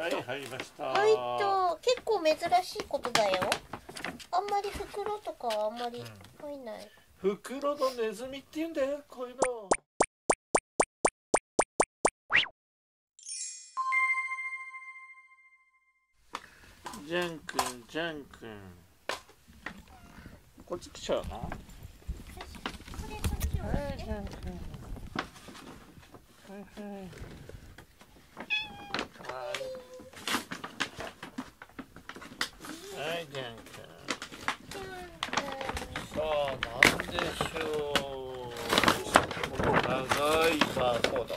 はい、入りました。 結構珍しいことだよ。あんまり袋とかはあんまり入んない。 袋のネズミって言うんだよ、こういうの。ジャン君、ジャン君。こっち来ちゃうな。はい、ジャン君。はいはい。はい、ジャン君。さあ、なんでしょう。この長いバーコード。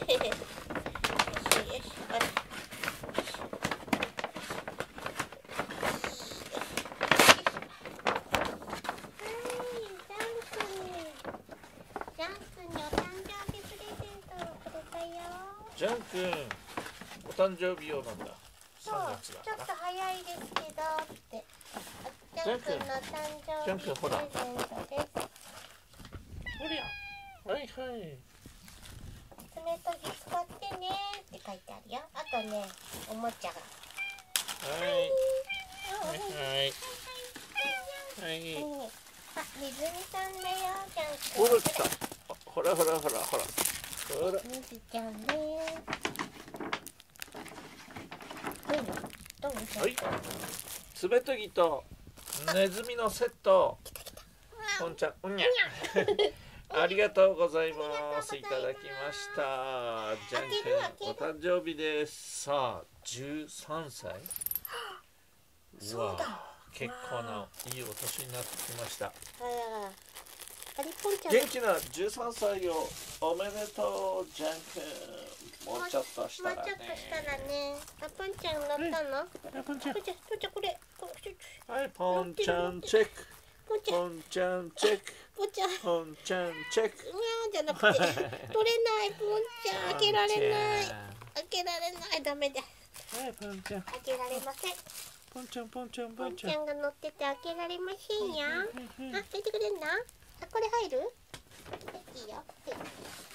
ジャン君、お誕生日用なんだ。 そう、ちょっと早いですけどって。ジャン君の誕生日プレゼントです。 ほりゃ、はいはい。 爪研ぎ使ってねって書いてあるよ。あとね、おもちゃが。 はい。はいはい。はい。 あ、水見さんだよ、ジャン君。 ほら来た。ほらほらほらほら。ほら。 水ちゃんね。 はい。爪研ぎとネズミのセット。ポンちゃん、うんにゃ。ありがとうございます。いただきました。ジャン君、お誕生日です。さあ、13歳。 そうだ。 結構ないいお年になってきました。 元気な13歳をおめでとう、ジャン君。もうちょっとしたらね。 あ、ポンちゃん乗ったの？ ポンちゃん。 ポンちゃんこれ。 はい、ポンちゃんチェック。ポンちゃんチェック。ポンちゃんチェック。 じゃなくて、取れない、ポンちゃん。開けられない。ダメだ。 はい、ポンちゃん。 開けられません。 ポンちゃんが乗ってて開けられませんよ。あ、開いてくれんな。あ、これ入る？いいよ。いいよ。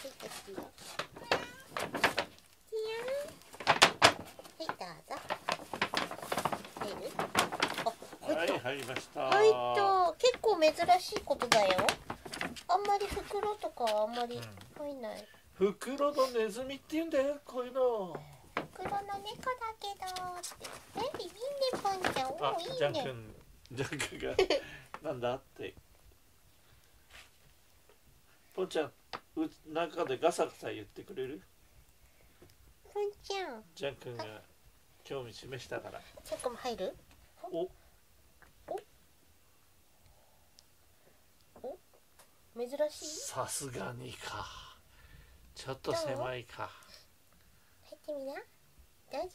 はい、どうぞ。入る？ はい、入りました。 結構珍しいことだよ。あんまり袋とかはあんまり入んない。 袋のネズミって言うんだよ、こういうの。 袋の猫だけどって。いいね、ポンちゃん。おー、いいね。 ジャン君がなんだって。ポンちゃん、中でガサガサ言ってくれる？ ポンちゃん。 ジャン君が興味示したから。 ジャン君も入る？珍しい？ さすがにか。ちょっと狭いか。 入ってみな。どうぞ。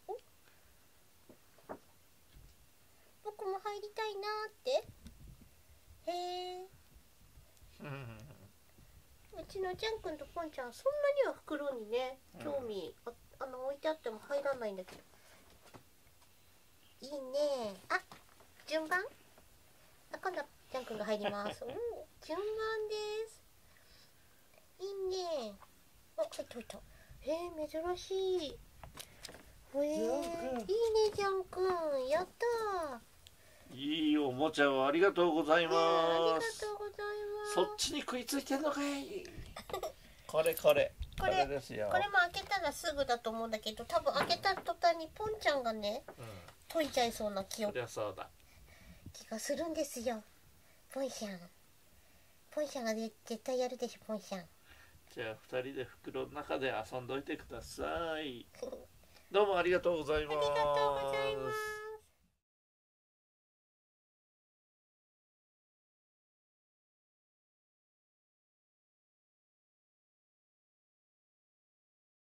僕も入りたいなーって。へえ。うちのジャン君とポンちゃん、そんなには袋にね、興味、置いてあっても入らないんだけど。いいね。あ、順番？今度ジャン君が入ります。順番です。いいね。入った。珍しい。いいね、ジャン君。やったー。 いいおもちゃをありがとうございます。 ありがとうございます。 そっちに食いついてんのかい。これですよ。 これも開けたらすぐだと思うんだけど、多分開けた途端にポンちゃんがね、解いちゃいそうな気がするんですよ。ポンちゃんが絶対やるでしょ、ポンちゃん。 じゃあ2人で袋の中で遊んどいてください。どうもありがとうございます。 ありがとうございます。